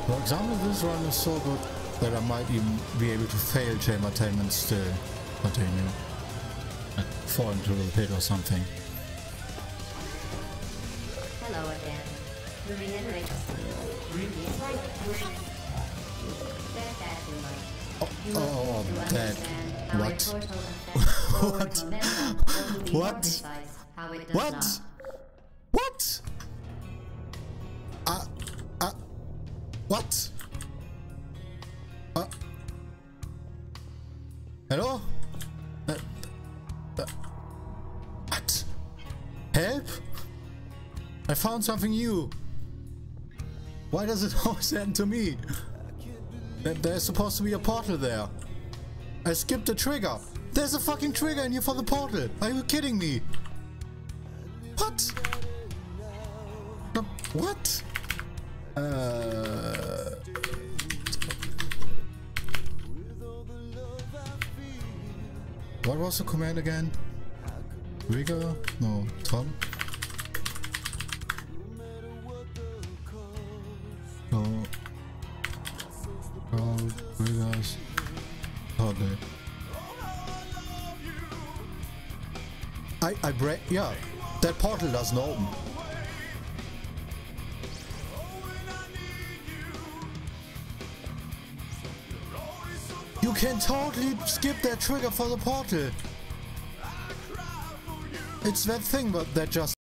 For example, this run is so good that I might even be able to fail Chambertain and still continue. And fall into the pit or something. Hello again. To reiterate, that. What? What? What? What? What? Hello? What? Help? I found something new. Why does it always happen to me? There's supposed to be a portal there. I skipped the trigger. There's a fucking trigger in here for the portal. Are you kidding me? What? No, what? What was the command again? Rigger? No, Tom? No. Oh, Riggers. Okay. I break. Yeah, that portal doesn't open. You can totally skip that trigger for the portal. It's that thing that just